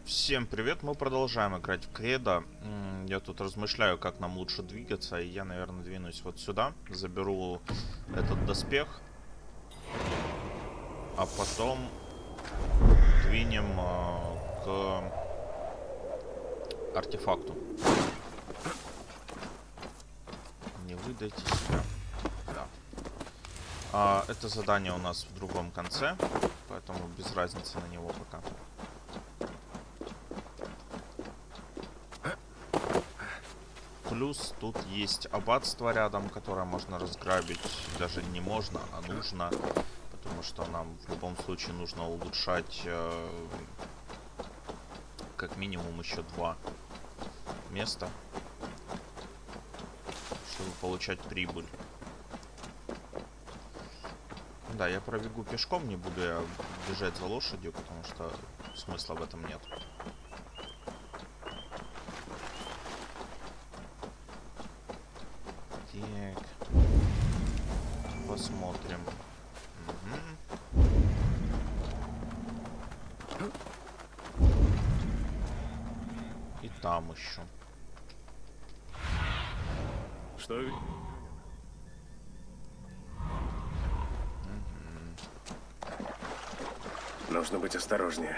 Всем привет, мы продолжаем играть в Кредо. Я тут размышляю, как нам лучше двигаться, и я, наверное, двинусь вот сюда, заберу этот доспех, а потом двинем к артефакту. Не выдайте себя. Да. Это задание у нас в другом конце, поэтому без разницы на него пока. Плюс тут есть аббатство рядом, которое можно разграбить. Даже не можно, а нужно. Потому что нам в любом случае нужно улучшать как минимум еще 2 места, чтобы получать прибыль. Да, я пробегу пешком, не буду я бежать за лошадью, потому что смысла в этом нет. Так. Посмотрим. И там еще. Что? Нужно быть осторожнее.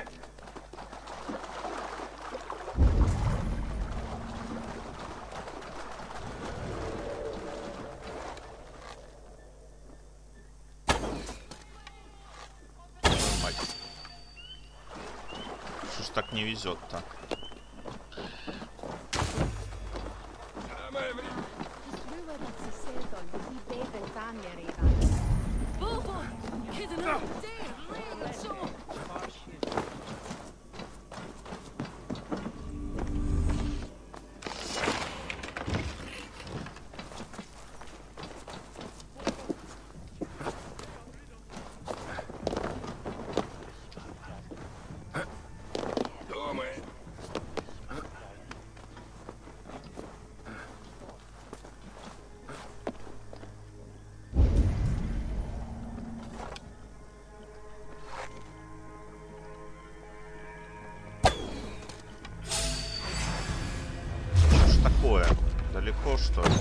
Что ж так не везет-то? Далеко, что ли?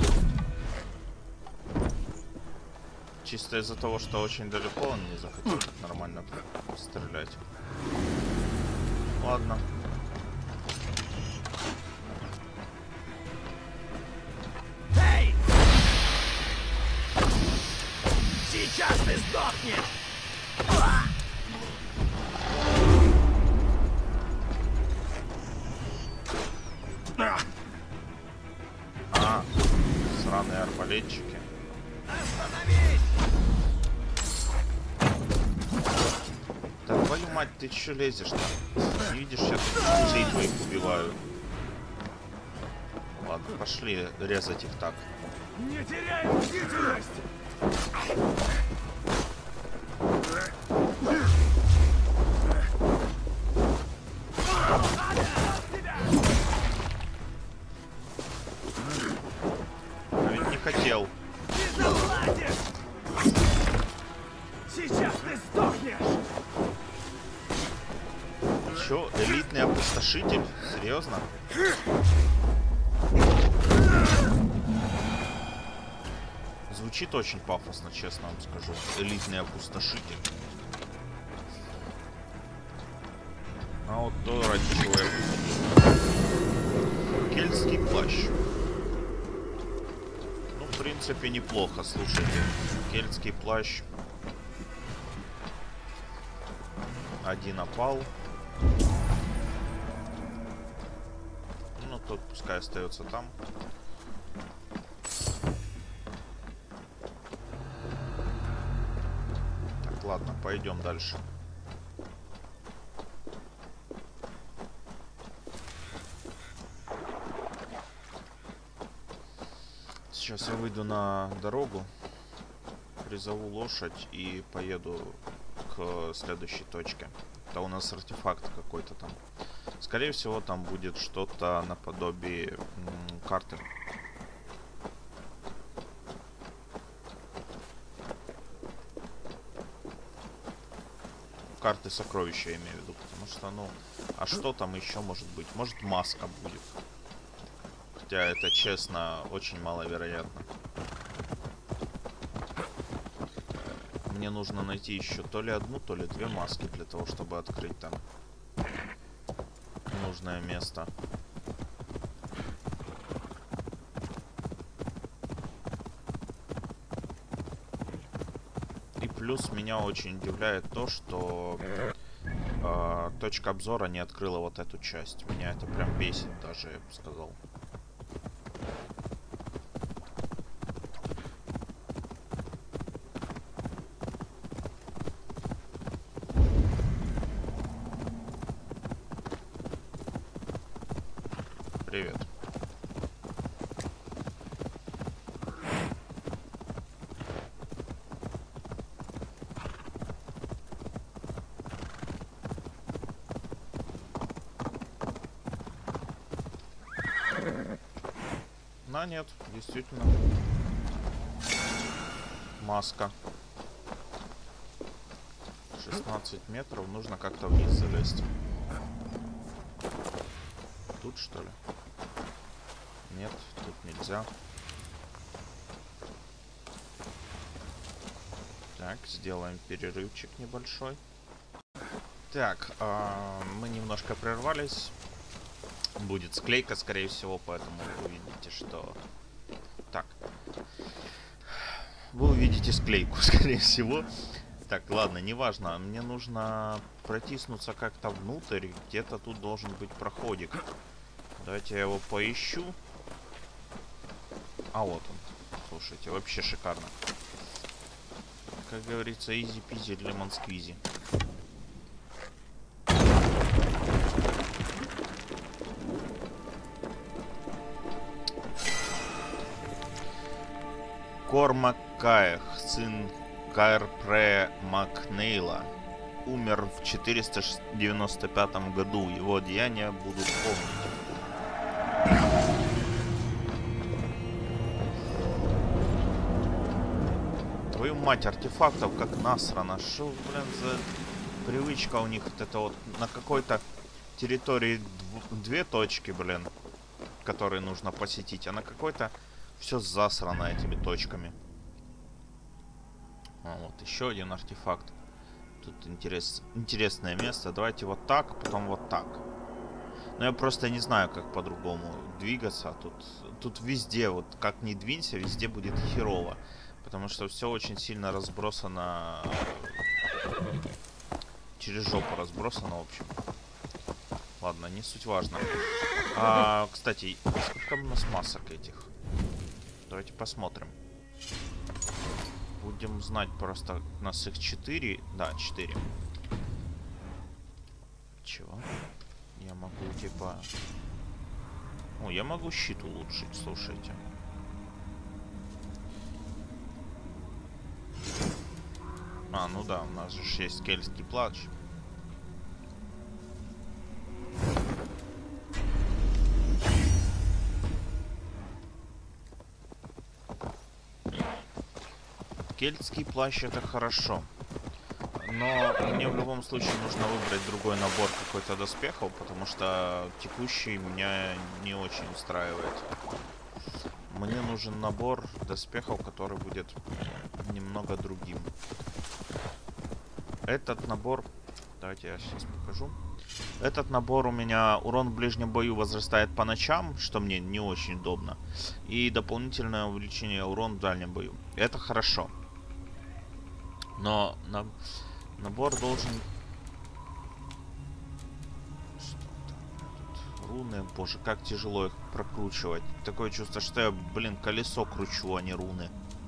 Чисто из-за того, что очень далеко, он не захотел так нормально стрелять. Ладно. Эй! Сейчас ты сдохнешь! Сраные арбалетчики. Остановись! Да твою мать, ты че лезешь-то? Не видишь, я тут людей твоих убиваю. Ладно, пошли резать их так. Не теряй бдительность! Хотел. Сейчас ты сдохнешь! Чё, элитный опустошитель? Серьезно? Звучит очень пафосно, честно вам скажу. Элитный опустошитель. А вот то, ради чего я выходил. Кельтский плащ. В принципе, неплохо, слушайте. Кельтский плащ. Один опал. Ну, тот пускай остается там. Так, ладно, пойдем дальше. Сейчас я выйду на дорогу, призову лошадь и поеду к следующей точке. Это у нас артефакт какой-то там. Скорее всего, там будет что-то наподобие карты. Карты сокровища, я имею в виду, потому что, ну... А что там еще может быть? Может, маска будет. Хотя это, честно, очень маловероятно. Мне нужно найти еще то ли одну, то ли две маски для того, чтобы открыть там нужное место. И плюс меня очень удивляет то, что точка обзора не открыла вот эту часть. Меня это прям бесит даже, я бы сказал. Привет. Да, нет, действительно. Маска. 16 метров, нужно как-то вниз залезть. Тут, что ли? Нет, тут нельзя. Так, сделаем перерывчик небольшой. Так, мы немножко прервались. Будет склейка, скорее всего, поэтому вы увидите, что... Так. Вы увидите склейку, скорее всего. Так, ладно, неважно. Мне нужно протиснуться как-то внутрь. Где-то тут должен быть проходик. Давайте я его поищу. А вот он. Слушайте, вообще шикарно. Как говорится, изи-пизи, лемон-сквизи. Кормак Каях, сын Каэрпре Макнейла, умер в 495 году. Его деяния будут помнить. Твою мать, артефактов как насрано. Шо, блин, за привычка у них вот это вот на какой-то территории две точки, блин, которые нужно посетить, а на какой-то все засрано этими точками. А, вот еще один артефакт. Тут интересное место. Давайте вот так, потом вот так. Но я просто не знаю, как по-другому двигаться. Тут везде, вот как ни двинься, везде будет херово. Потому что все очень сильно разбросано. Через жопу разбросано, в общем. Ладно, не суть важно. Кстати, сколько у нас масок этих? Давайте посмотрим. Будем знать просто. У нас их 4. Да, 4. Чего? Я могу типа... О, я могу щит улучшить, слушайте. А, ну да, у нас же есть кельтский плащ. Кельтский плащ — это хорошо. Но мне в любом случае нужно выбрать другой набор какой-то доспехов, потому что текущий меня не очень устраивает. Мне нужен набор доспехов, который будет немного другим. Этот набор... Давайте я сейчас покажу. Этот набор у меня урон в ближнем бою возрастает по ночам, что мне не очень удобно. И дополнительное увеличение урона в дальнем бою. Это хорошо. Но набор должен... Тут руны, боже, как тяжело их прокручивать. Такое чувство, что я, блин, колесо кручу, а не руны.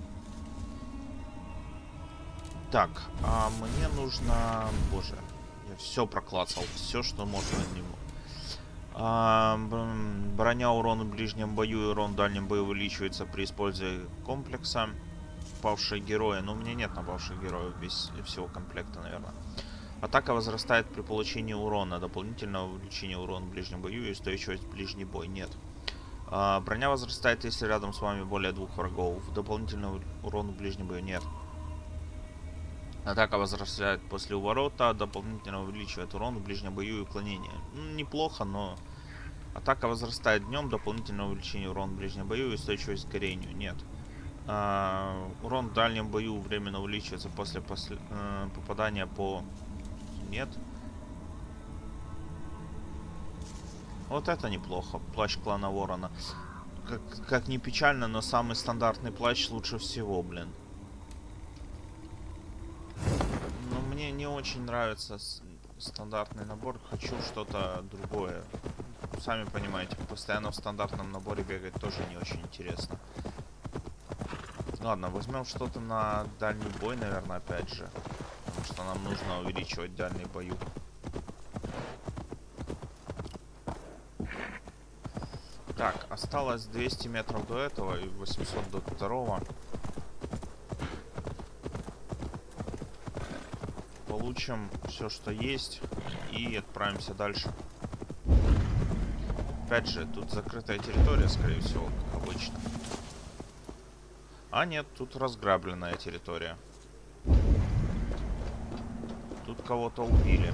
Так, а мне нужно... Боже, я все проклацал, все, что можно от него. Броня, урон в ближнем бою и урон в дальнем бою увеличивается при использовании комплекса. Павшие герои. Но у меня нет напавших героев всего комплекта, наверное. Атака возрастает при получении урона. Дополнительное увеличение урона в ближнем бою и устойчивость в ближний бой. Нет. Броня возрастает, если рядом с вами более 2 врагов. Дополнительный урон в ближнем бою. Нет. Атака возрастает после уворота, дополнительно увеличивает урон в ближнем бою и уклонение. Ну, неплохо, но... Атака возрастает днем, дополнительное увеличение урона в ближнем бою и устойчивость к горению. Нет. Урон в дальнем бою временно увеличивается после попадания по... Нет. Вот это неплохо. Плащ клана Ворона. Как ни печально, но самый стандартный плащ лучше всего, блин. Но мне не очень нравится стандартный набор. Хочу что-то другое. Сами понимаете, постоянно в стандартном наборе бегать тоже не очень интересно. Ладно, возьмем что-то на дальний бой, наверное, опять же. Потому что нам нужно увеличивать дальний бою. Так, осталось 200 метров до этого и 800 до второго. Получим все, что есть, и отправимся дальше. Опять же, тут закрытая территория, скорее всего, как обычно. А нет, тут разграбленная территория. Тут кого-то убили.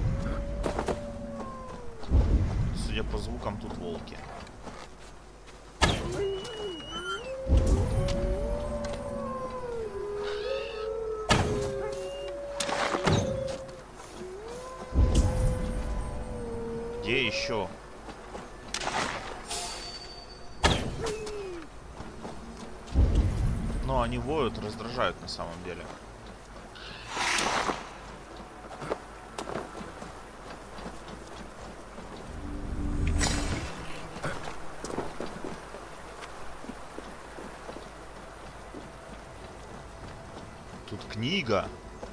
Судя по звукам, тут волки. Где еще? Но они воют, раздражают на самом деле. Тут книга.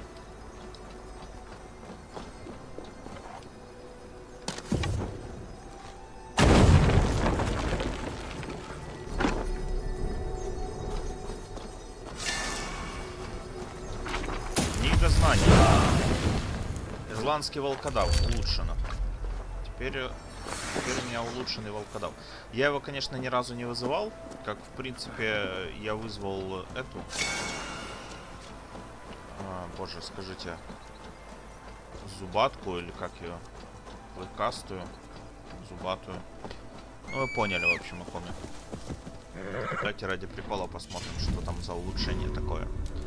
Книга знаний. Ирландский волкодав. Улучшено. Теперь у меня улучшенный волкодав. Я его, конечно, ни разу не вызывал. Как, в принципе, я вызвал эту... боже, скажите. Зубатку или как ее? Клыкастую. Зубатую. Ну, вы поняли, в общем, иконы. Давайте ради прикола посмотрим, что там за улучшение такое.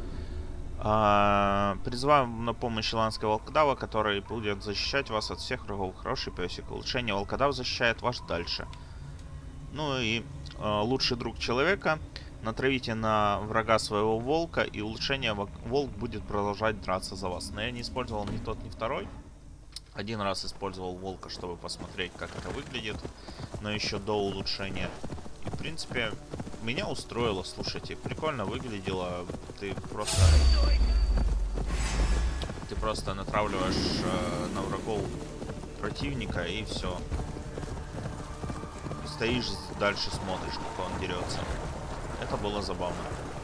Призываем на помощь ирландского волкодава, который будет защищать вас от всех врагов. Хороший песик. Улучшение волкодав защищает вас дальше. Ну и лучший друг человека. Натравите на врага своего волка, и улучшение волк будет продолжать драться за вас. Но я не использовал ни тот, ни второй. Один раз использовал волка, чтобы посмотреть, как это выглядит. Но еще до улучшения. И, в принципе, меня устроило, слушайте. Прикольно выглядело. Ты просто натравливаешь на врагов противника, и все. Стоишь дальше, смотришь, как он дерется. Это было забавно.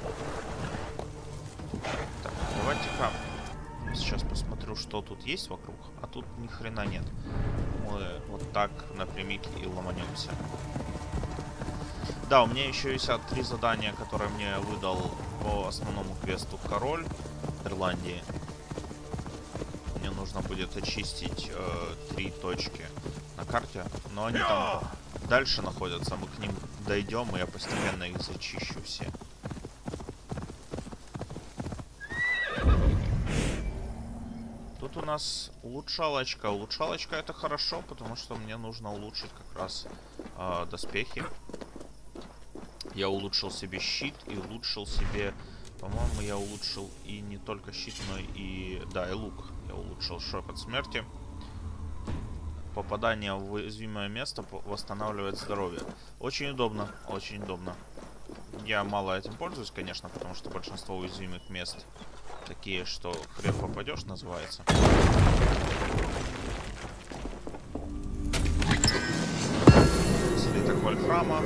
Так, давайте-ка сейчас посмотрю, что тут есть вокруг. А тут ни хрена нет. Мы вот так напрямик и ломанемся. Да, у меня еще есть 3 задания, которые мне выдал по основному квесту король Ирландии. Мне нужно будет очистить 3 точки на карте, но они там дальше находятся. Мы к ним дойдем, и я постепенно их зачищу все. Тут у нас улучшалочка. Улучшалочка — это хорошо, потому что мне нужно улучшить как раз доспехи. Я улучшил себе щит и улучшил себе... По-моему, я улучшил и не только щит, но и... Да, и лук. Я улучшил шепот смерти. Попадание в уязвимое место восстанавливает здоровье. Очень удобно, очень удобно. Я мало этим пользуюсь, конечно, потому что большинство уязвимых мест такие, что хрен попадешь, называется. Слиток вольфрама.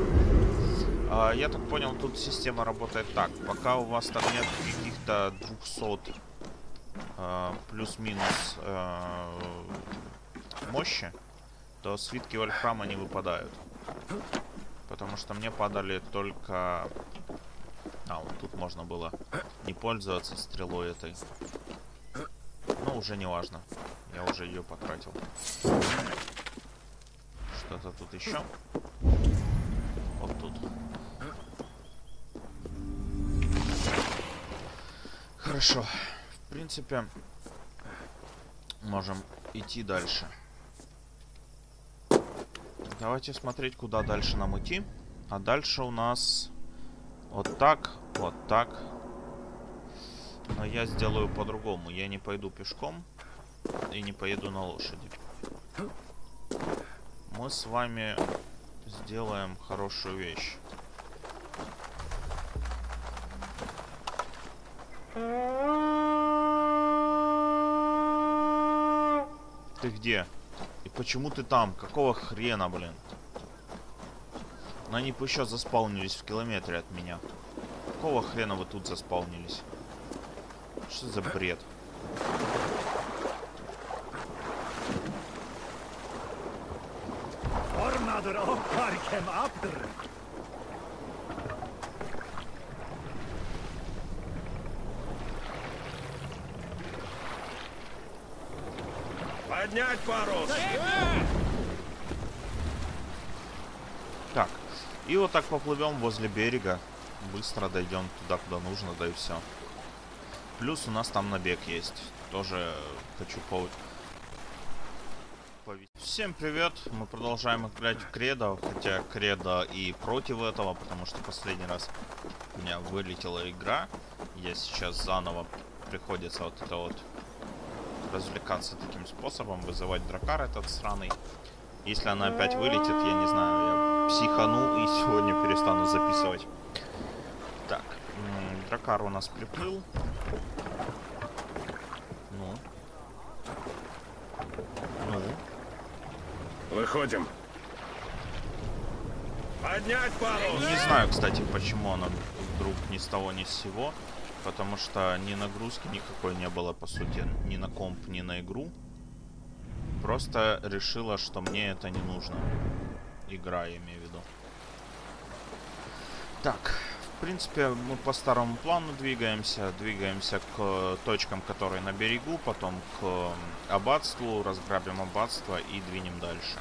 Я так понял, тут система работает так. Пока у вас там нет каких-то 200 плюс-минус мощи, то свитки вольфрама не выпадают. Потому что мне падали только... вот тут можно было не пользоваться стрелой этой. Но уже не важно. Я уже ее потратил. Что-то тут еще. Вот тут. Хорошо. В принципе, можем идти дальше. Давайте смотреть, куда дальше нам идти. А дальше у нас вот так, вот так. Но я сделаю по-другому. Я не пойду пешком и не поеду на лошади. Мы с вами сделаем хорошую вещь. Ты где? И почему ты там? Какого хрена, блин? Но они бы еще заспаунились в километре от меня. Какого хрена вы тут заспаунились? Что за бред? Поднять парус! Так, и вот так поплывем возле берега. Быстро дойдем туда, куда нужно, да и все. Плюс у нас там набег есть. Тоже хочу Всем привет! Мы продолжаем играть в Кредо. Хотя Кредо и против этого, потому что последний раз у меня вылетела игра. Я сейчас заново приходится вот это вот развлекаться таким способом. Вызывать дракар этот сраный. Если она опять вылетит, я не знаю, я психану и сегодня перестану записывать. Так, дракар у нас приплыл. Ну. Выходим. Поднять парус! Не знаю, кстати, почему она вдруг ни с того ни с сего. Потому что ни нагрузки никакой не было, по сути. Ни на комп, ни на игру. Просто решила, что мне это не нужно. Игра, я имею в виду. Так, в принципе, мы по старому плану двигаемся. Двигаемся к точкам, которые на берегу. Потом к аббатству. Разграбим аббатство и двинем дальше.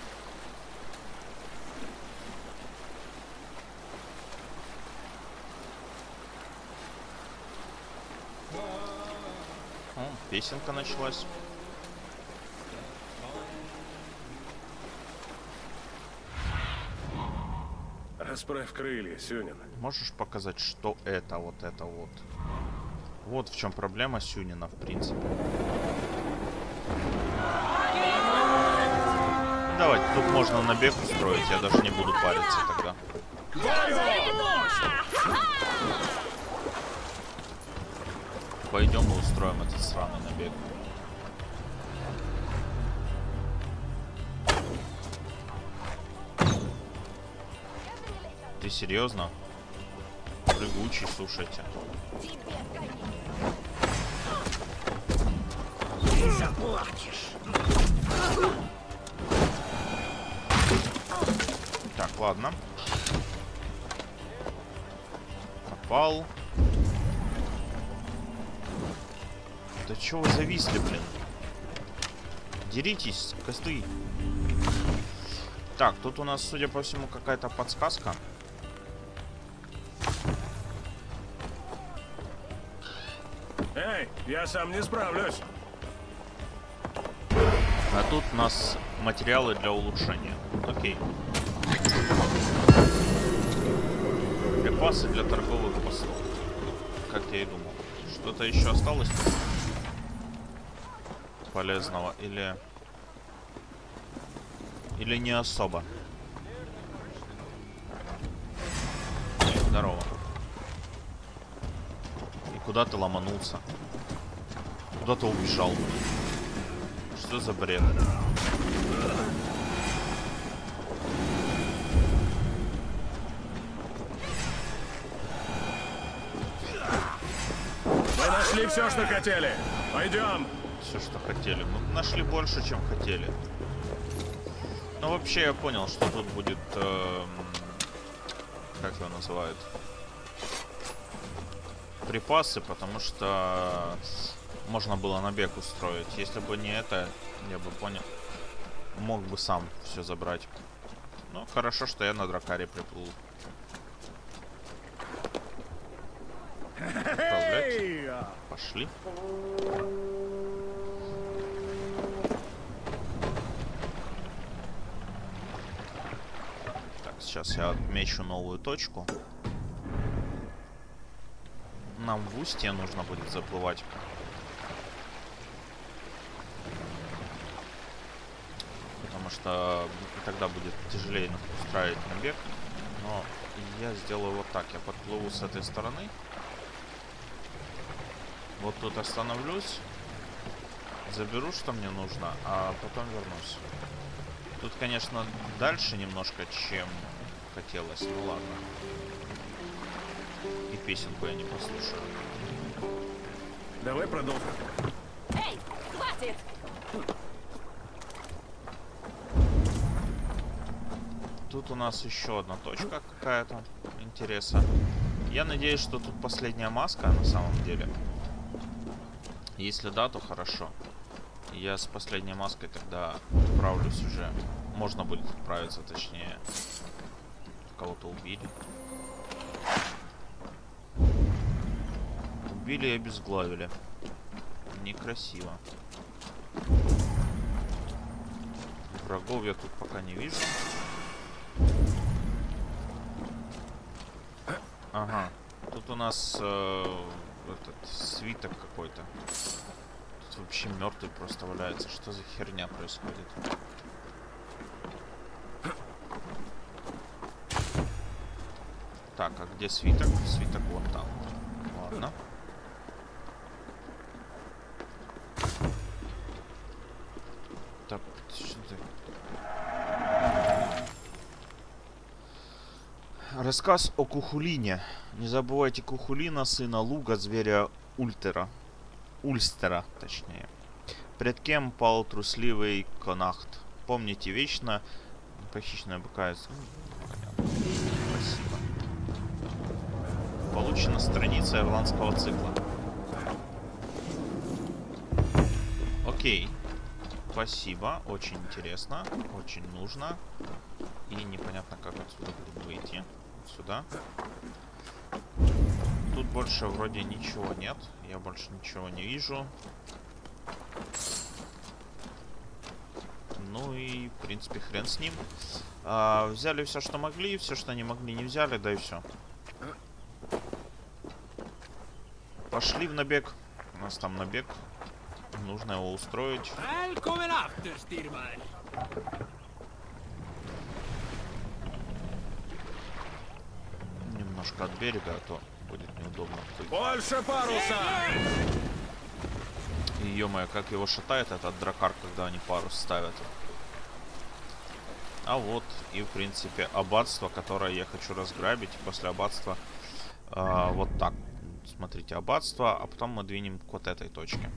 О, песенка началась. Расправь крылья, Сюнин. Можешь показать, что это вот? Вот в чем проблема Сюнина, в принципе. Давайте, тут можно набег устроить, я даже не буду париться тогда. Пойдем и устроим этот сраный набег. Ты серьезно? Прыгучий, слушайте. Ты заплатишь. Так, ладно. Попал. Да чё вы зависли, блин? Деритесь, косты. Так, тут у нас, судя по всему, какая-то подсказка. Эй, я сам не справлюсь. А тут у нас материалы для улучшения. Окей. Припасы для торговых постов. Как я и думал. Что-то еще осталось полезного или не особо? Здорово. И куда ты ломанулся? Куда ты убежал? Что за бред? Мы нашли все, что хотели. Пойдем. Все, что хотели. Мы нашли больше, чем хотели. Ну, вообще, я понял, что тут будет... как его называют? Припасы, потому что можно было набег устроить. Если бы не это, я бы понял. Мог бы сам все забрать. Ну, хорошо, что я на дракаре приплыл. Отправлять. Пошли. Так, сейчас я отмечу новую точку. Нам в устье нужно будет заплывать. Потому что тогда будет тяжелее устраивать набег. Но я сделаю вот так. Я подплыву с этой стороны. Вот тут остановлюсь. Заберу, что мне нужно, а потом вернусь. Тут, конечно, дальше немножко, чем хотелось. Ну ладно. И песенку я не послушаю. Давай продолжим. Эй, хватит! Тут у нас еще одна точка какая-то интереса. Я надеюсь, что тут последняя маска на самом деле. Если да, то хорошо. Я с последней маской тогда отправлюсь уже. Можно будет отправиться, точнее. Кого-то убили. Убили и обезглавили. Некрасиво. Врагов я тут пока не вижу. Ага. Тут у нас этот свиток какой-то. Тут вообще мертвый просто валяется. Что за херня происходит? Так, а где свиток? Свиток вон там. Ладно. Так, что ты? Рассказ о Кухулине. Не забывайте Кухулина, сына Луга, зверя Ульстера, точнее. Пред кем пал трусливый Конахт. Помните вечно похищенная быка. Спасибо. Получена страница ирландского цикла. Окей. Спасибо. Очень интересно. Очень нужно. И непонятно, как отсюда будет выйти. Сюда. Тут больше вроде ничего нет. Я больше ничего не вижу. Ну и, в принципе, хрен с ним. Взяли все, что могли. Все, что не могли, не взяли. Да и все. Пошли в набег. У нас там набег. Нужно его устроить. Немножко от берега, а то будет неудобно. Больше паруса! И ё-моё, как его шатает этот дракар, когда они парус ставят. А вот и, в принципе, аббатство, которое я хочу разграбить. После аббатства вот так. Смотрите, аббатство, а потом мы двинем к вот этой точке.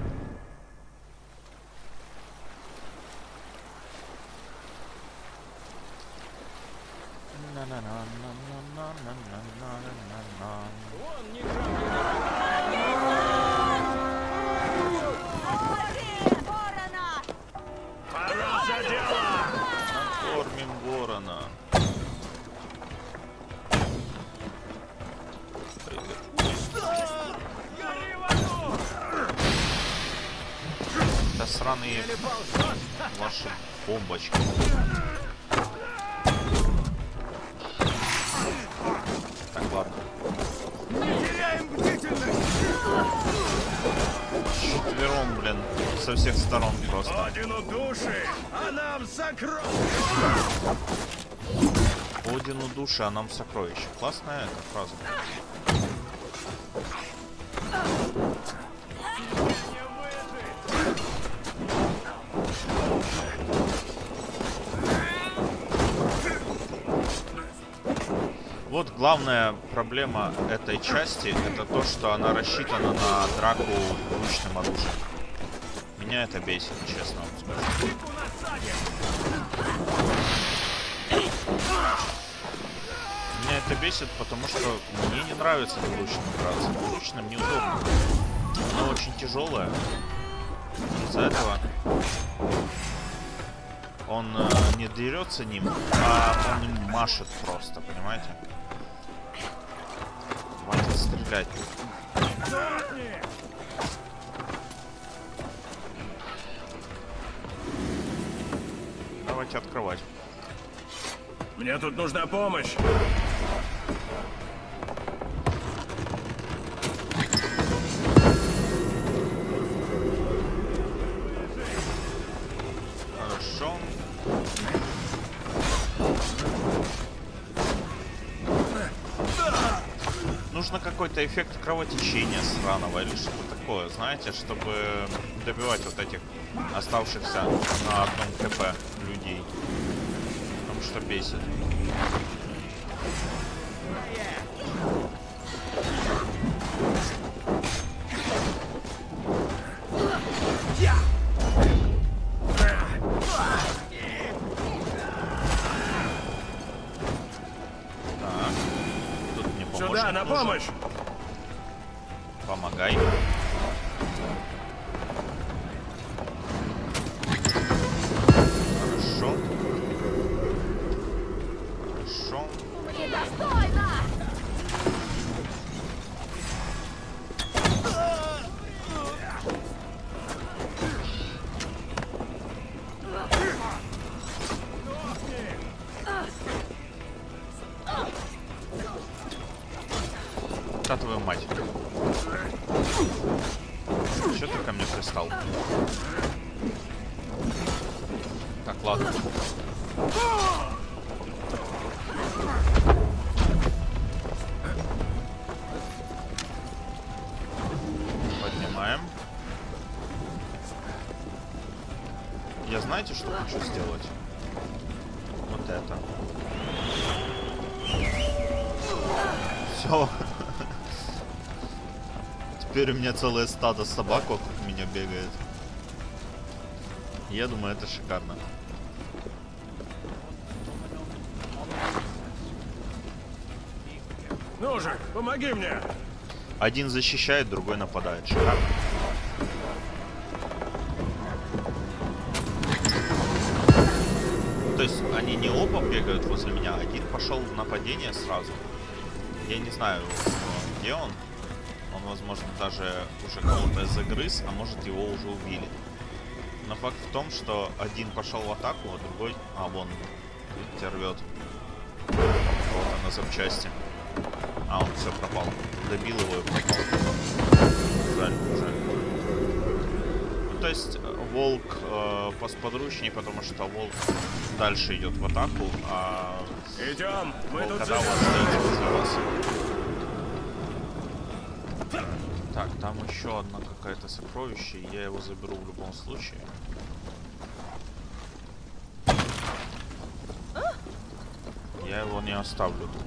Пора за дело! Накормим ворона. Да сраные ваши бомбочки. Так, ладно. Теряем бдительность! Четвером, блин, со всех сторон просто. Одину души, а нам сокровища! Одину души, а нам сокровища. Классная эта фраза. Вот главная проблема этой части, это то, что она рассчитана на драку ручным оружием. Меня это бесит, честно вам скажу. Меня это бесит, потому что мне не нравится двуручным драться. Двуручным неудобно. Оно очень тяжелое. Из-за этого он не дерется ним, а он им машет просто, понимаете? Хватит стрелять. Давайте открывать. Мне тут нужна помощь. Хорошо. Нужно какой-то эффект кровотечения сраного или что-то такое, знаете, чтобы добивать вот этих оставшихся на одном КП людей. Потому что бесит. Сюда, на помощь! Помогай. Хорошо. Хорошо. Недостойно! Да твою мать. Чё ты ко мне пристал? Так, ладно. Поднимаем. Я знаете, что хочу сделать? Вот это. Все. Теперь у меня целое стадо собак вокруг меня бегает. Я думаю, это шикарно. Ну же, помоги мне! Один защищает, другой нападает. Шикарно. То есть они не оба бегают возле меня. Один пошел в нападение сразу. Я не знаю, где он. Он, возможно, даже уже кого-то загрыз, а может, его уже убили. Но факт в том, что один пошел в атаку, а другой... А, вон, видите, рвет кого-то на запчасти. А, он все пропал. Добил его и пропал. Жаль, жаль. Ну, то есть, волк посподручнее, потому что волк дальше идет в атаку, а... Идем, мы тут Когда у вас живем. стоит возле вас. Так, там еще одна какая-то сокровище, и я его заберу в любом случае. Я его не оставлю тут.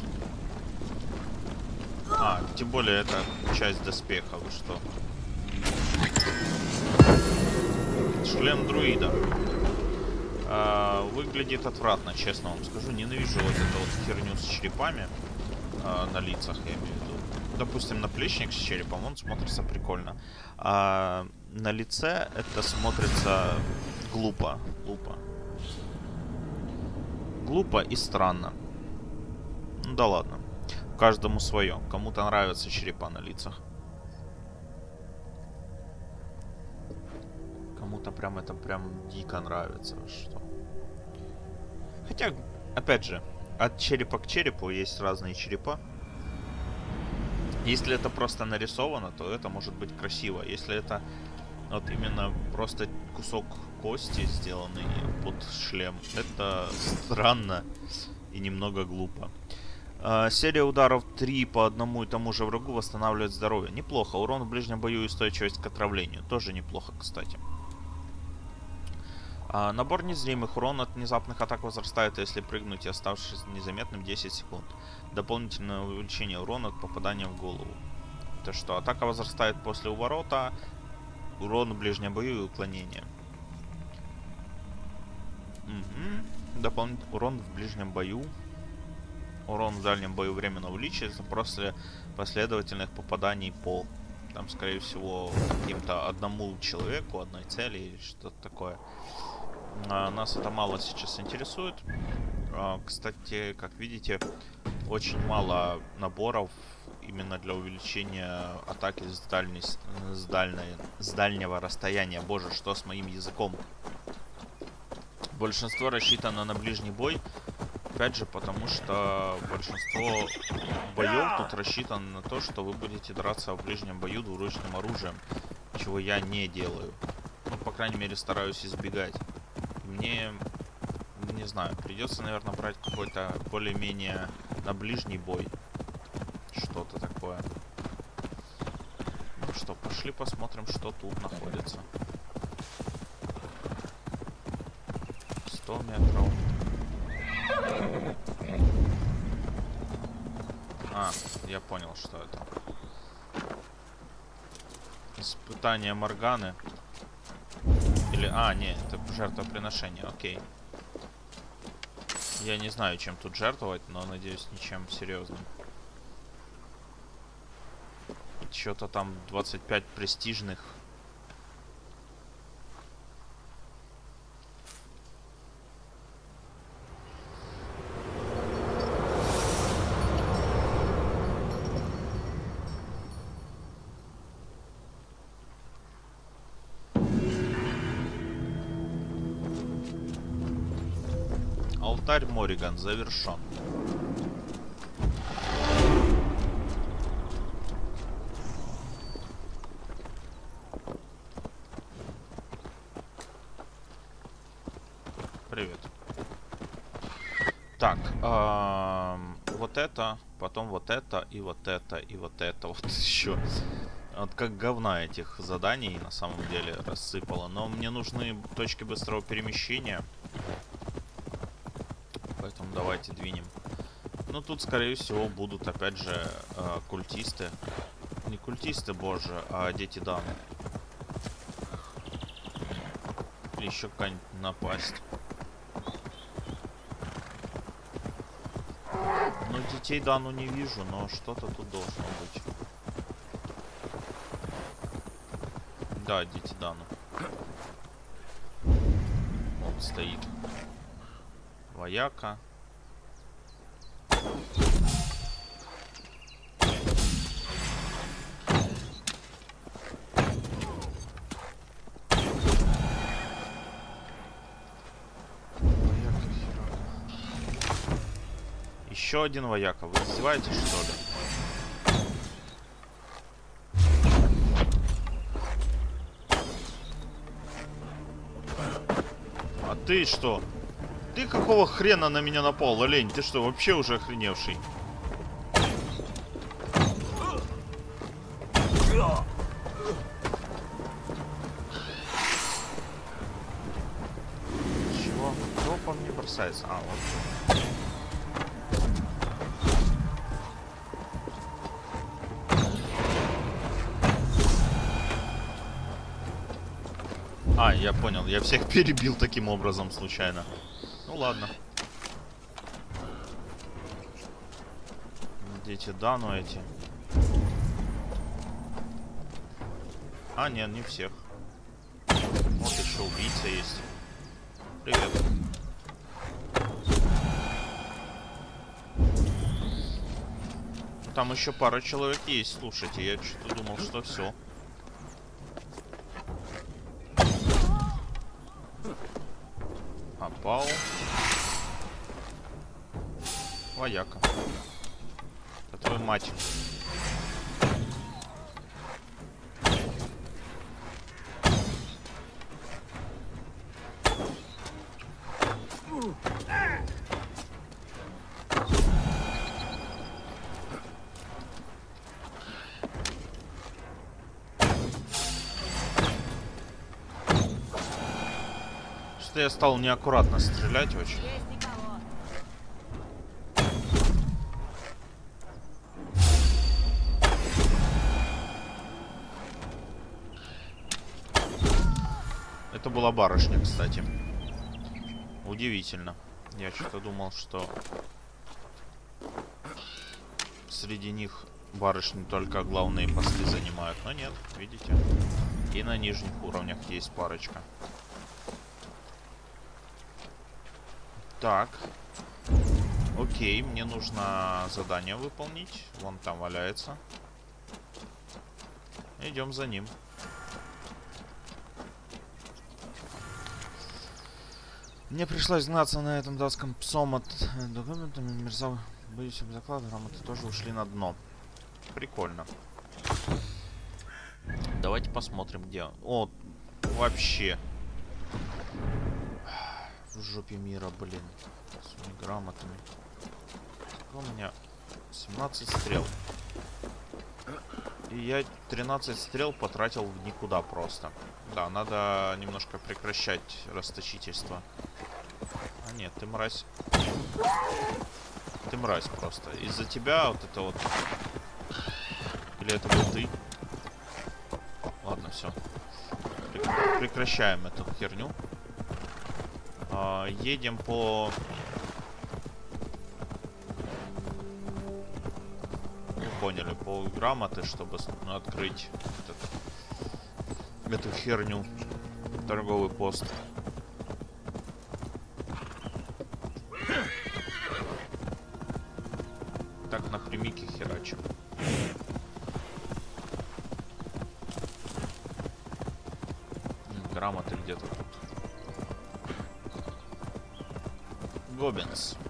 А, тем более это часть доспеха, вы что? Шлем друида. Выглядит отвратно, честно вам скажу. Ненавижу вот эту вот херню с черепами на лицах, я имею в виду. Допустим, наплечник с черепом, он смотрится прикольно. А на лице это смотрится глупо. Глупо и странно. Ну да ладно. Каждому свое. Кому-то нравятся черепа на лицах. Кому-то прям это прям дико нравится. Что? Хотя, опять же, от черепа к черепу есть разные черепа. Если это просто нарисовано, то это может быть красиво. Если это вот именно просто кусок кости, сделанный под шлем, это странно и немного глупо. Серия ударов 3 по одному и тому же врагу восстанавливает здоровье. Неплохо. Урон в ближнем бою и устойчивость к отравлению. Тоже неплохо, кстати. Набор незримых. Урон от внезапных атак возрастает, если прыгнуть и оставшись незаметным 10 секунд. Дополнительное увеличение урона от попадания в голову. То что, атака возрастает после уворота. Урон в ближнем бою и уклонение. Дополнительный урон в ближнем бою. Урон в дальнем бою временно увеличивается после последовательных попаданий по Там, скорее всего, каким-то одному человеку, одной цели или что-то такое. Нас это мало сейчас интересует. Кстати, как видите, очень мало наборов именно для увеличения атаки с дальнего расстояния. Боже, что с моим языком? Большинство рассчитано на ближний бой. Опять же, потому что большинство боев тут рассчитано на то, что вы будете драться в ближнем бою двуручным оружием. Чего я не делаю. Ну, по крайней мере, стараюсь избегать. Мне, не знаю, придется, наверное, брать какой-то более-менее на ближний бой. Что-то такое. Ну что, пошли посмотрим, что тут находится. 100 метров. А, я понял, что это. Испытание Морганы. Или... А, не, это жертвоприношение, окей. Я не знаю, чем тут жертвовать, но надеюсь, ничем серьезным. Что-то там 25 престижных. Алтарь Мориган завершен. Привет. Так, вот это, потом вот это, и вот это, и вот это. Вот еще. Вот как говна этих заданий на самом деле рассыпало. Но мне нужны точки быстрого перемещения. Поэтому давайте двинем. Ну, тут, скорее всего, будут, опять же, культисты. Не культисты, боже, а дети Дану. Или еще какая-нибудь напасть. Ну, детей Дану не вижу, но что-то тут должно быть. Да, дети Дану. Вот стоит. Вояка. Еще один вояка. Вы издеваетесь, что ли? А ты что? Ты какого хрена на меня напал, олень? Ты что, вообще уже охреневший? Чего? Кто по мне бросается? А, вот. А, я понял. Я всех перебил таким образом случайно. Ну ладно. Дети Дану эти. А, нет, не всех. Вот еще убийца есть. Привет. Там еще пара человек есть. Слушайте, я что-то думал, что все. Попал. Вояка. Это твою мать. Что я стал неаккуратно стрелять очень. Это была барышня, кстати. Удивительно. Я что-то думал, что среди них барышни только главные посты занимают. Но нет, видите. И на нижних уровнях есть парочка. Так. Окей, мне нужно задание выполнить. Вон там валяется. Идем за ним. Мне пришлось гнаться на этом датском псом от документами. Мерзавый, боюсь, об заклад, грамоты тоже ушли на дно. Прикольно. Давайте посмотрим, где он. О, вообще. В жопе мира, блин. С моими грамотами. У меня 17 стрел. И я 13 стрел потратил в никуда просто. Да, надо немножко прекращать расточительство. А нет, ты мразь. Ты мразь просто. Из-за тебя вот это вот... Или это был ты? Ладно, все. Прекращаем эту херню. Едем по... Вы поняли, по грамоты, чтобы открыть эту херню. Торговый пост. Так напрямики херачим. Грамоты где-то тут. Гоббинс.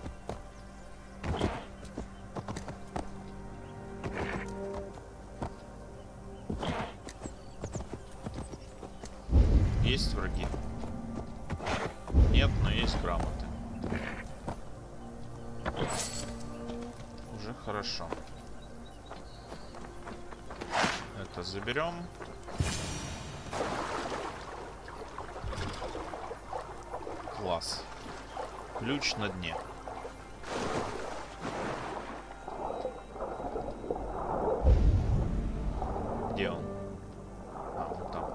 Есть враги? Нет, но есть грамоты. Уже хорошо. Это заберем. Класс. Ключ на дне. Где он? А, вон там.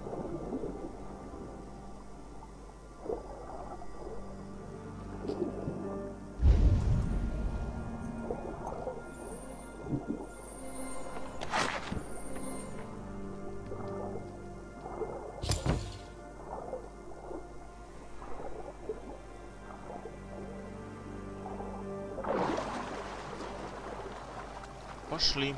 Пошли.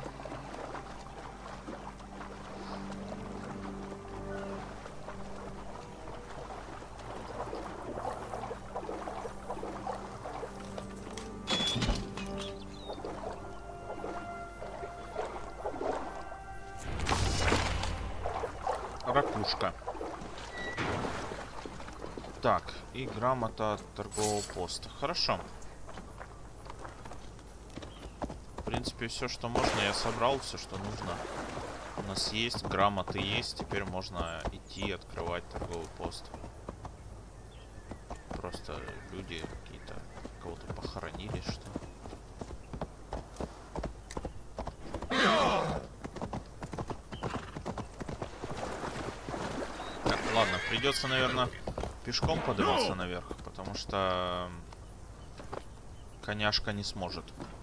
Ракушка. Так, и грамота от торгового поста. Хорошо. В принципе, все, что можно, я собрал, все, что нужно. У нас есть, грамоты есть. Теперь можно идти открывать торговый пост. Просто люди какие-то кого-то похоронили, что ли. Так, ладно, придется, наверное, пешком подниматься наверх, потому что коняшка не сможет.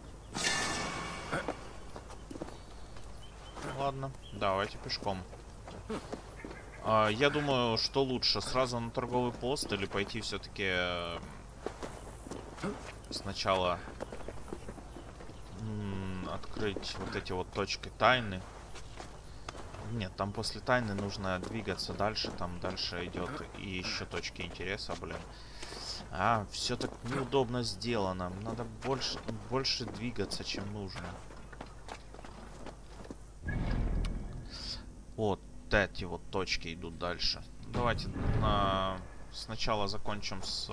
Ладно, давайте пешком. Я думаю, что лучше, сразу на торговый пост или пойти все-таки сначала открыть вот эти вот точки тайны. Нет, там после тайны нужно двигаться дальше, там дальше идет и еще точки интереса, блин. Все так неудобно сделано, надо больше двигаться, чем нужно. Вот эти вот точки идут дальше. Давайте сначала закончим с...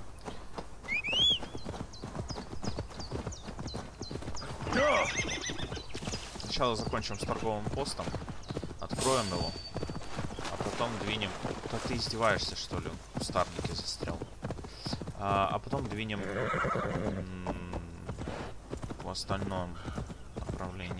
Сначала закончим с торговым постом. Откроем его. А потом двинем... Да ты издеваешься, что ли? В кустарнике застрял. А потом двинем в остальном направлении.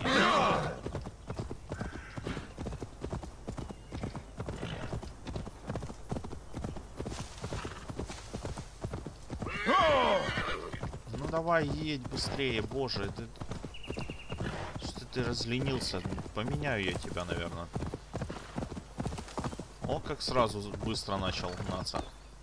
Ну давай, едь быстрее, боже. Что ты разленился. Поменяю я тебя, наверное. О, как сразу быстро начал гнаться.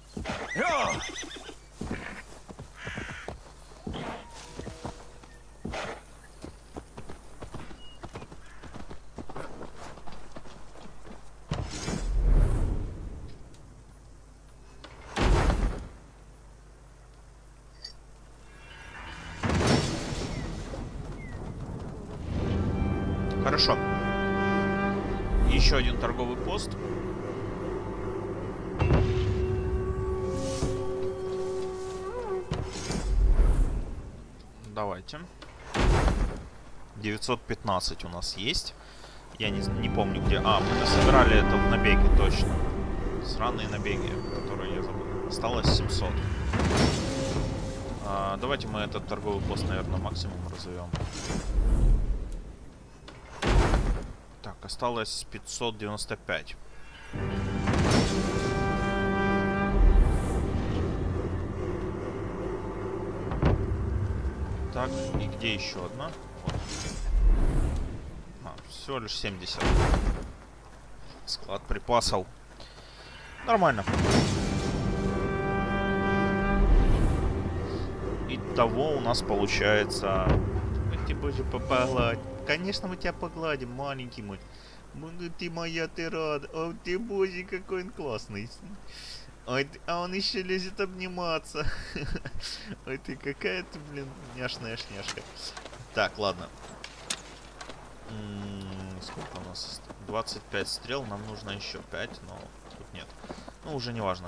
Хорошо. Еще один торговый пост. Давайте. 915 у нас есть. Я не помню где. А, мы собирали это в набеге, точно. Сраные набеги, которые я забыл. Осталось 700. Давайте мы этот торговый пост, наверное, максимум разовьем. Так, осталось 595. Так, и где еще одна? Вот. Всего лишь 70. Склад припасов. Нормально. Итого у нас получается... Ты боже, погладь. Конечно, мы тебя погладим, маленький мой. Ты моя, ты рада. О, ты боже, какой он классный. Ой, а он еще лезет обниматься. Ой, ты какая ты, блин, няшная шняшка. Так, ладно. Сколько у нас? 25 стрел, нам нужно еще 5, но тут нет. Ну, уже не важно.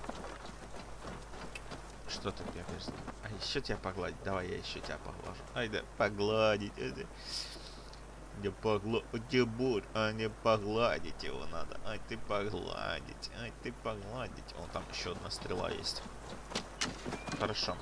Что ты бегаешь? А еще тебя погладить? Давай я еще тебя поглажу. Ай да, погладить. Не погладить, а не погладить его надо. Ай, ты погладить. Ай, ты погладить. О, там еще одна стрела есть. Хорошо.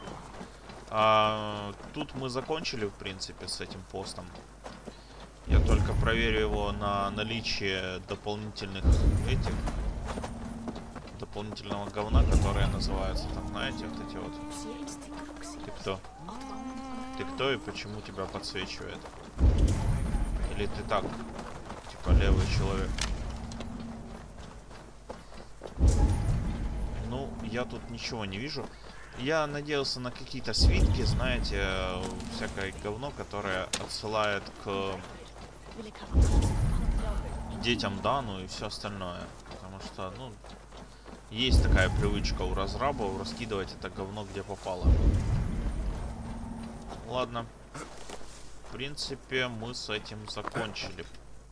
Тут мы закончили, в принципе, с этим постом. Я только проверю его на наличие дополнительных этих... Дополнительного говна, которое называется, там, знаете, вот эти вот. Ты кто? Ты кто и почему тебя подсвечивает? Или ты так, типа левый человек? Ну, я тут ничего не вижу. Я надеялся на какие-то свитки, знаете, всякое говно, которое отсылает к детям Дану и все остальное. Потому что, ну, есть такая привычка у разрабов раскидывать это говно где попало. Ладно. В принципе, мы с этим закончили.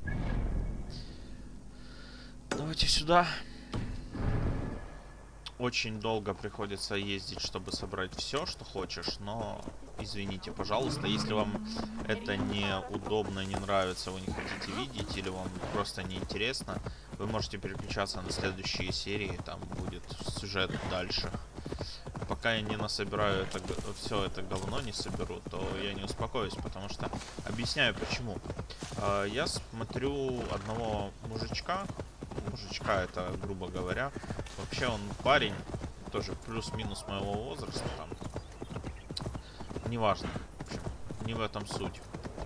Давайте сюда. Очень долго приходится ездить, чтобы собрать все, что хочешь, но извините, пожалуйста, если вам это неудобно, не нравится, вы не хотите видеть, или вам просто неинтересно, вы можете переключаться на следующие серии, там будет сюжет дальше. Пока я не насобираю все это говно, не соберу, то я не успокоюсь, потому что... Объясняю почему. Я смотрю одного мужичка, это, грубо говоря, вообще он парень, тоже плюс-минус моего возраста, там, неважно, в общем, не в этом суть.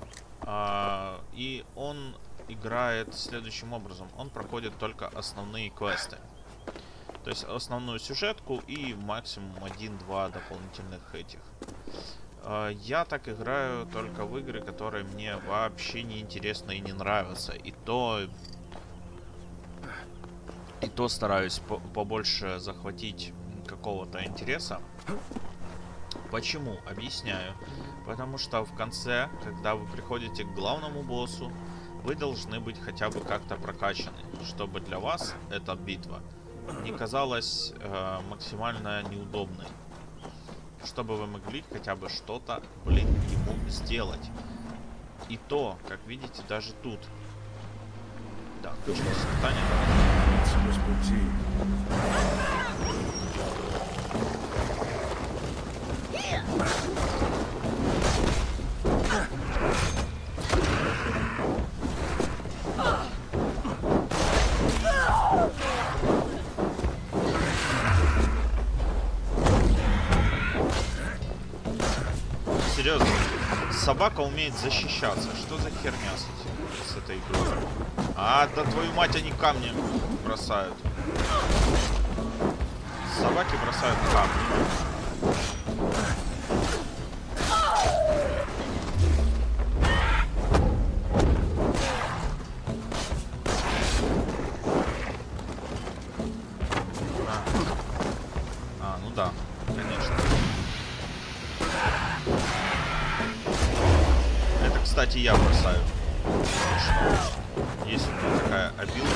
И он играет следующим образом, он проходит только основные квесты. То есть основную сюжетку и максимум 1-2 дополнительных этих. Я так играю только в игры, которые мне вообще не интересны и не нравятся. И то стараюсь побольше захватить какого-то интереса. Почему? Объясняю. Потому что в конце, когда вы приходите к главному боссу, вы должны быть хотя бы как-то прокачаны, чтобы для вас эта битва не казалась максимально неудобной. Чтобы вы могли хотя бы что-то, блин, ему сделать. И то, как видите, даже тут. Да, точно испытание. Серьезно, Собака умеет защищаться. Что за херня с этой игрой? А, да твою мать, они камни бросают. Собаки бросают камни. Ну да, конечно. Это, кстати, я бросаю. Есть у меня такая обилка.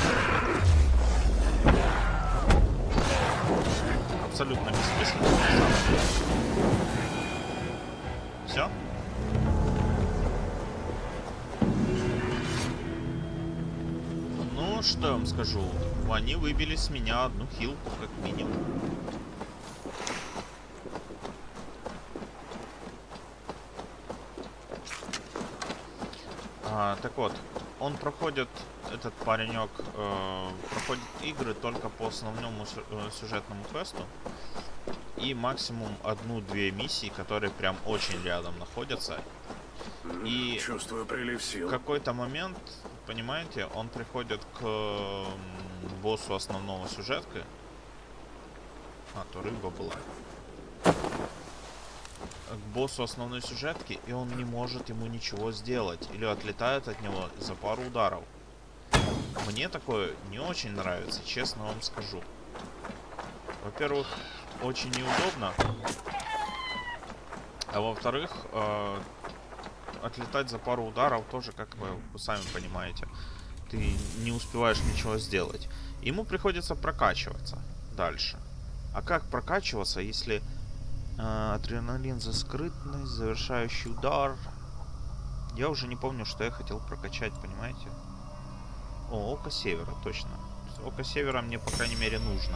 Абсолютно бессмысленно, на самом деле. Все? Ну, что я вам скажу? Они выбили с меня одну хилку, как минимум. Так вот, он проходит, этот паренек, проходит игры только по основному сюжетному квесту. И максимум 1-2 миссии, которые прям очень рядом находятся. И чувствую прилив сил. В какой-то момент, понимаете, он приходит к боссу основного сюжетки. А, то рыба была. К боссу основной сюжетки, и он не может ему ничего сделать. Или отлетает от него за пару ударов. Мне такое не очень нравится, честно вам скажу. Во-первых, очень неудобно. А во-вторых, отлетать за пару ударов тоже, как вы сами понимаете. Ты не успеваешь ничего сделать. Ему приходится прокачиваться дальше. А как прокачиваться, если адреналин за скрытность, завершающий удар? Я уже не помню, что я хотел прокачать, понимаете? О, Око Севера, точно. Око Севера мне, по крайней мере, нужно.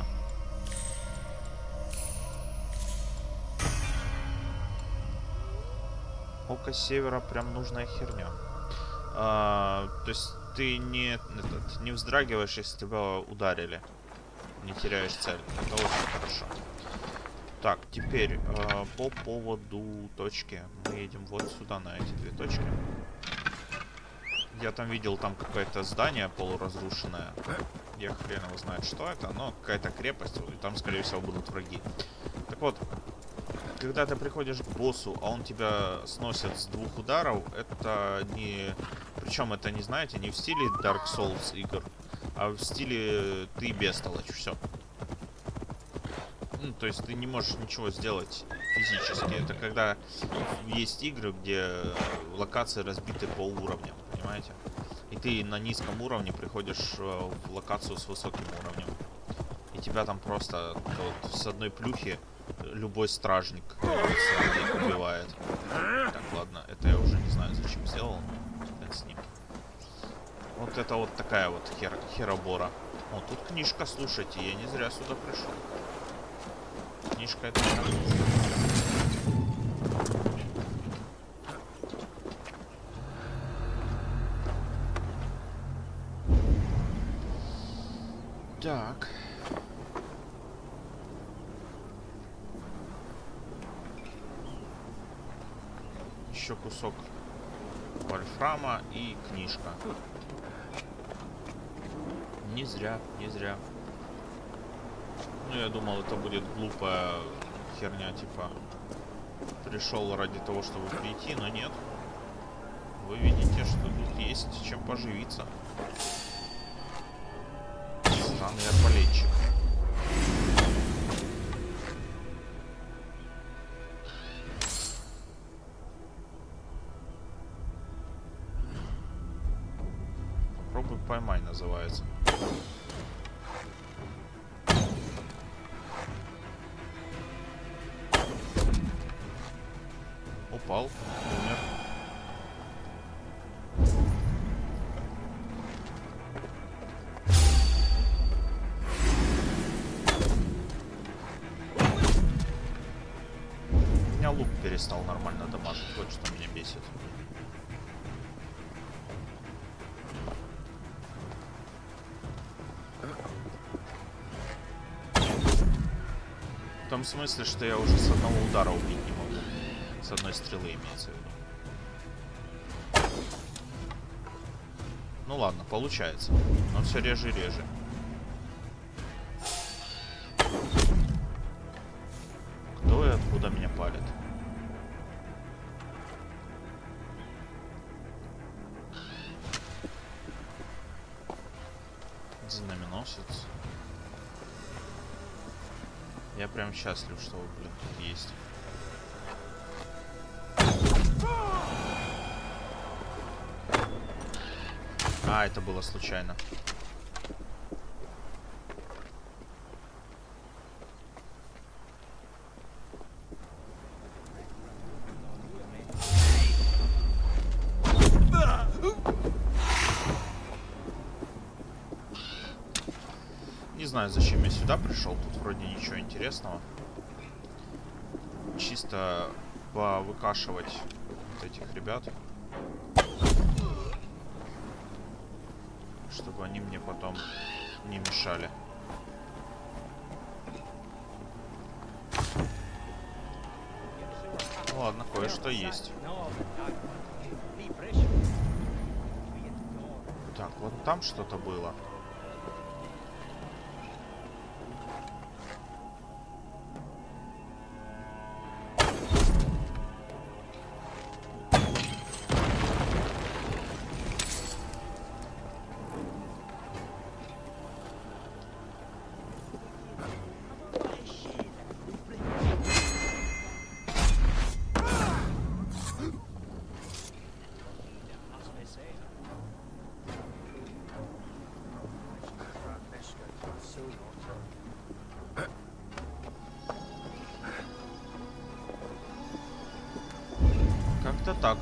Око Севера прям нужная херня. То есть ты не вздрагиваешь, если тебя ударили. Не теряешь цель. Это очень хорошо. Так, теперь по поводу точки. Мы едем вот сюда, на эти две точки. Я там видел, там какое-то здание полуразрушенное. Я хрен его знает, что это, но какая-то крепость, и там, скорее всего, будут враги. Так вот, когда ты приходишь к боссу, а он тебя сносит с 2 ударов, это не... Причем это не, знаете, не в стиле Dark Souls игр, а в стиле ты бестолочь, все. Ну, то есть ты не можешь ничего сделать физически. Это когда есть игры, где локации разбиты по уровням, понимаете? И ты на низком уровне приходишь в локацию с высоким уровнем. И тебя там просто вот, с одной плюхи любой стражник убивает. Так, ладно, это я уже не знаю, зачем сделал. Так, с ним. Вот это вот такая вот херобора. О, тут книжка, слушайте, я не зря сюда пришел. Книжка это... Так. Еще кусок вольфрама и книжка. Не зря, не зря. Ну, я думал, это будет глупая херня, типа пришел ради того, чтобы прийти, но нет. Вы видите, что тут есть чем поживиться. Странный арбалетчик. Попробуй поймай, называется. Упал, умер. У меня лук перестал нормально дамажить, вот что меня бесит. В том смысле, что я уже с одного удара убить не могу. С одной стрелы имеется в виду. Ну ладно, получается. Но все реже и реже. Кто и откуда меня палит? Знаменосец. Я прям счастлив, что вы, блин, тут есть. А, это было случайно. Не знаю, зачем я сюда пришел. Тут вроде ничего интересного. Чисто повыкашивать вот этих ребят. Чтобы они мне потом не мешали. Ну ладно, кое-что есть. Так, вот там что-то было. Как-то так.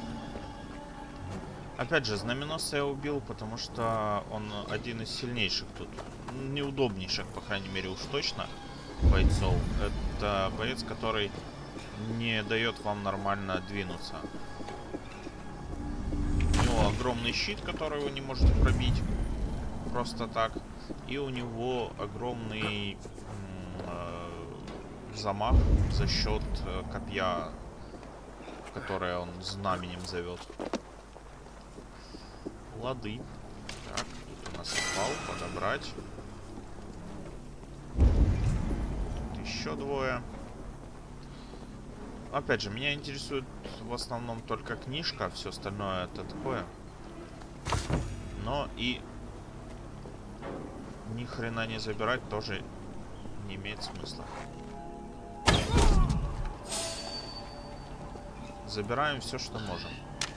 Опять же, знаменосца я убил, потому что он один из сильнейших тут. Неудобнейших, по крайней мере, уж точно бойцов. Это боец, который не дает вам нормально двинуться. У него огромный щит, который вы не можете пробить просто так. И у него огромный замах за счет копья, которое он знаменем зовет. Лады. Так, тут у нас опал, подобрать. Тут еще двое. Опять же, меня интересует в основном только книжка, все остальное это такое. Но и ни хрена не забирать тоже не имеет смысла. Забираем все, что можем.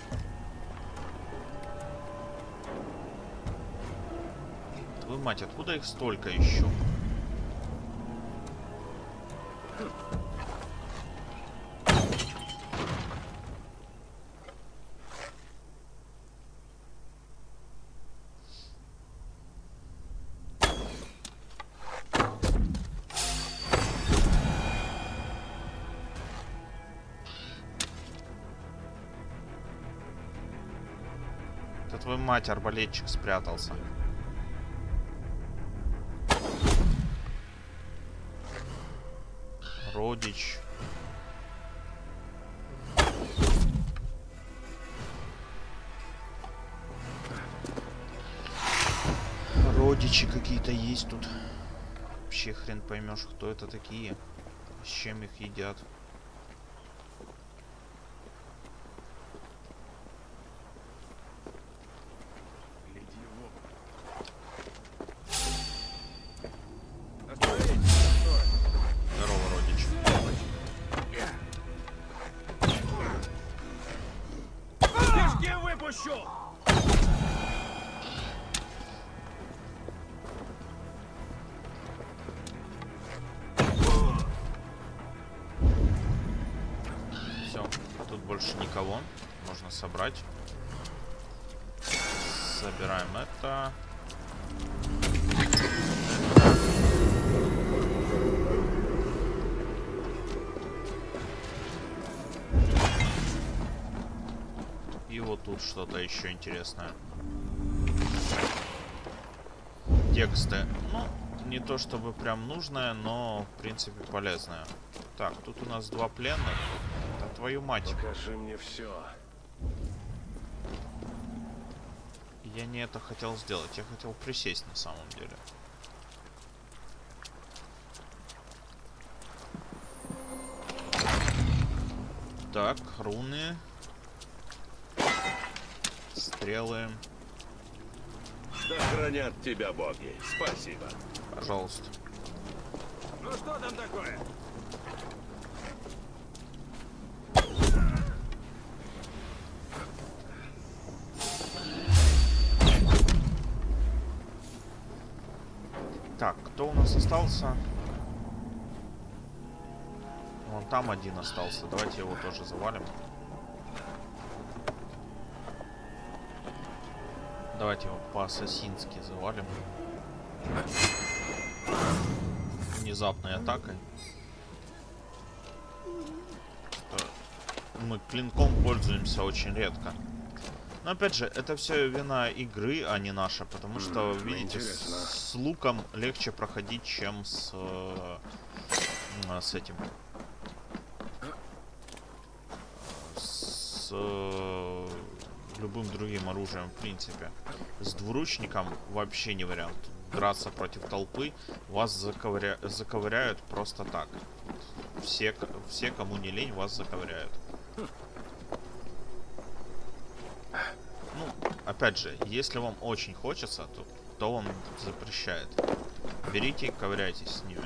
Твою мать, откуда их столько еще? Да твою мать, арбалетчик спрятался. Родич. Родичи какие-то есть тут. Вообще хрен поймешь, кто это такие. С чем их едят. Все, тут больше никого. Можно собрать. Собираем это. И вот тут что-то еще интересное. Тексты. Ну, не то чтобы прям нужное, но в принципе полезное. Так, тут у нас два пленных. Да твою мать. Покажи мне все. Я не это хотел сделать. Я хотел присесть на самом деле. Так, руны. Стрелы. Да хранят тебя боги. Спасибо. Пожалуйста. Ну что там такое? Так, кто у нас остался? Вон там один остался. Давайте его тоже завалим. Давайте его по-ассасински завалим. Внезапной атакой. Мы клинком пользуемся очень редко. Но опять же, это все вина игры, а не наша. Потому что, видите, с луком легче проходить, чем с этим. С любым другим оружием, в принципе. С двуручником вообще не вариант. Драться против толпы, вас заковыряют просто так. Все, кому не лень, вас заковыряют. Ну, опять же, если вам очень хочется, то он запрещает. Берите и ковыряйтесь с ними.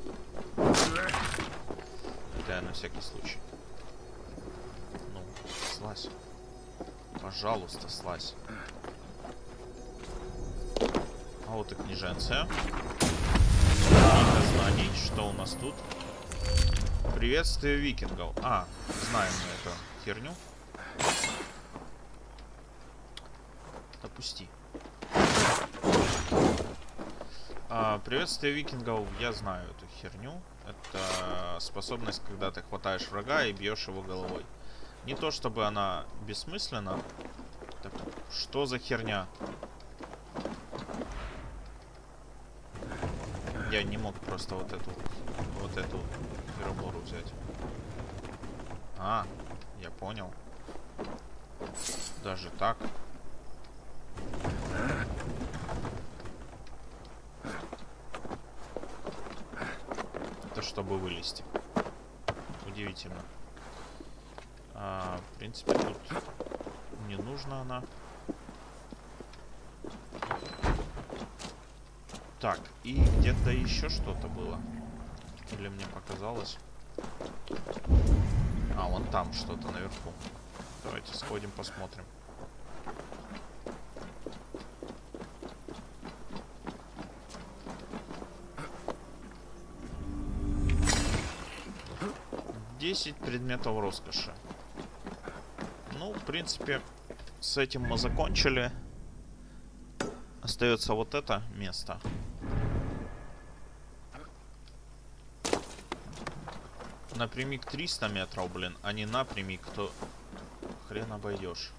Это я на всякий случай. Ну, слазь. Пожалуйста, слазь. А вот и княженция. Знаний, что у нас тут? Приветствие викингов. А, знаем мы эту херню. Допусти. Приветствие викингов. Я знаю эту херню. Это способность, когда ты хватаешь врага и бьешь его головой. Не то чтобы она бессмысленна. Так, что за херня? Я не мог просто вот эту перебору взять. А, я понял. Даже так. Это чтобы вылезти. Удивительно. В принципе, тут не нужна она. Так, и где-то еще что-то было. Или мне показалось? А, вон там что-то наверху. Давайте сходим, посмотрим. Десять предметов роскоши. Ну, в принципе, с этим мы закончили. Остается вот это место. Напрямик 300 метров, блин, а не напрямик, то хрен обойдешь.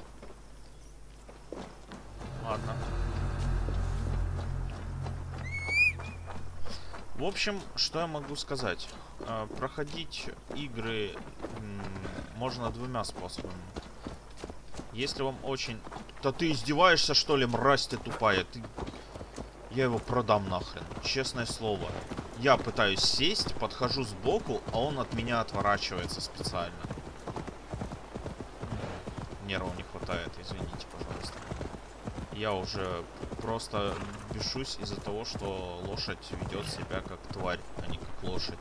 Ладно. В общем, что я могу сказать? Проходить игры можно двумя способами. Если вам очень... Да ты издеваешься, что ли, мразь ты тупая? Я его продам нахрен. Честное слово. Я пытаюсь сесть, подхожу сбоку, а он от меня отворачивается специально. Нервов не хватает, извините, пожалуйста. Я уже просто бешусь из-за того, что лошадь ведет себя как тварь, а не как лошадь.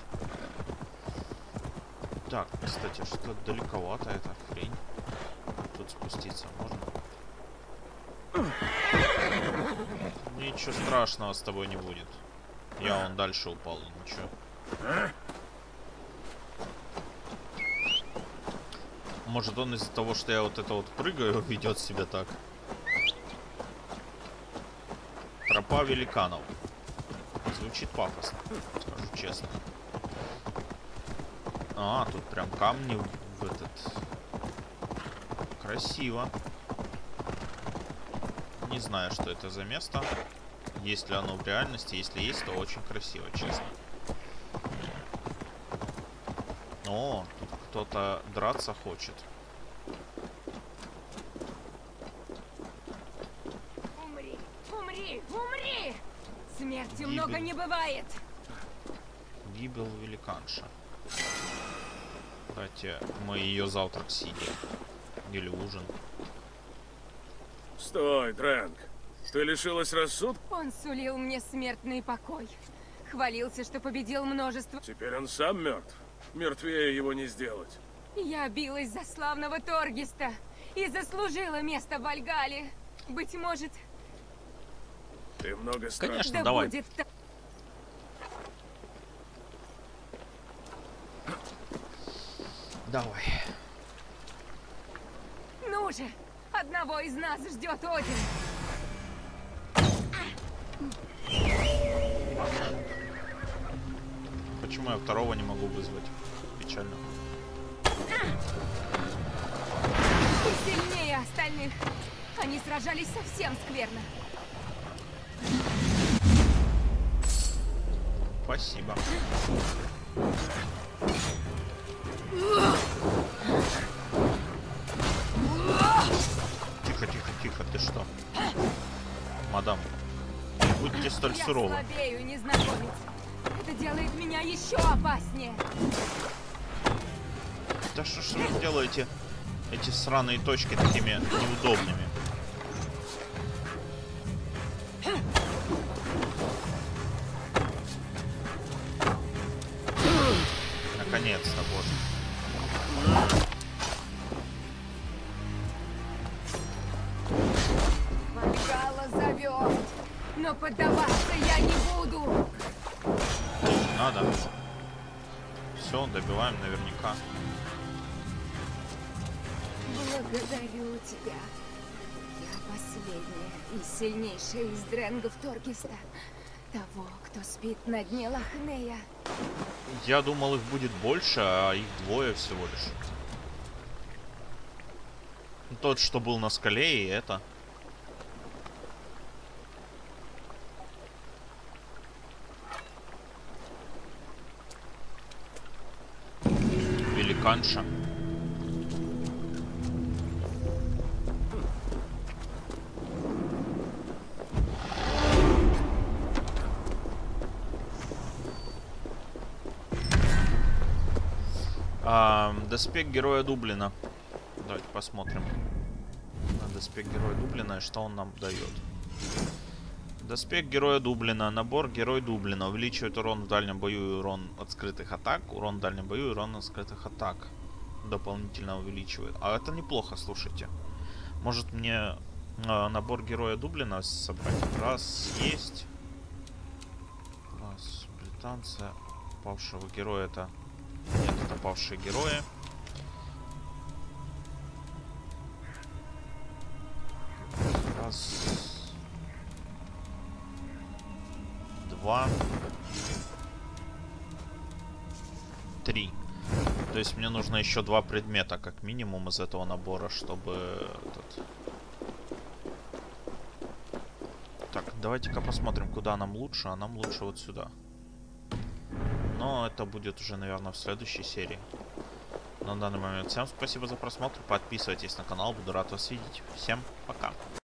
Так, кстати, что-то далековато эта хрень. Тут спуститься можно? Ничего страшного с тобой не будет. Я вон дальше упал, и ничего. Может, он из-за того, что я вот это вот прыгаю, ведет себя так. Тропа великанов. Звучит пафосно, скажу честно. А, тут прям камни в этот... Красиво. Не знаю, что это за место. Есть ли оно в реальности? Если есть, то очень красиво, честно. О, тут кто-то драться хочет. Смерти Гибель. много не бывает. Гибель великанша. Давайте мы ее завтрак съедим. Или ужин. Стой, Дрэнк. Ты лишилась рассудка? Он сулил мне смертный покой. Хвалился, что победил множество. Теперь он сам мертв. Мертвее его не сделать. Я билась за славного Торгиста и заслужила место в Вальгалле. Быть может, Ты много страшно. Конечно, да давай. будет так. Давай. Ну же, одного из нас ждет Один. Почему я второго не могу вызвать? Печально. Ты сильнее остальных. Они сражались совсем скверно. Спасибо. Тихо, тихо, тихо, ты что? Мадам, не будьте столь Я суровы. слабею, незнакомец. Это делает меня еще опаснее. Да что ж вы делаете эти сраные точки такими неудобными? Наконец-то, боже. Вальгалла зовет. Но поддаваться я не буду. Надо. Все, добиваем наверняка. Благодарю тебя. Я последняя и сильнейшая из дрэнгов Торгиста. Того, кто спит на дне Лохнея. Я думал, их будет больше, а их двое всего лишь. Тот, что был на скале, и это. Великанша. Доспех героя Дублина. Давайте посмотрим на доспех героя Дублина и что он нам дает. Доспех героя Дублина. Набор герой Дублина. Увеличивает урон в дальнем бою и урон от скрытых атак. Урон в дальнем бою и урон от скрытых атак. Дополнительно увеличивает. А это неплохо, слушайте. Может мне набор героя Дублина собрать? Раз, есть. Раз, британца. Павшего героя это... Нет, это павшие герои. Раз. Два. Три. То есть мне нужно еще 2 предмета, как минимум, из этого набора, чтобы... Этот... Так, давайте-ка посмотрим, куда нам лучше. А нам лучше вот сюда. Но это будет уже, наверное, в следующей серии. На данный момент всем спасибо за просмотр. Подписывайтесь на канал, буду рад вас видеть. Всем пока.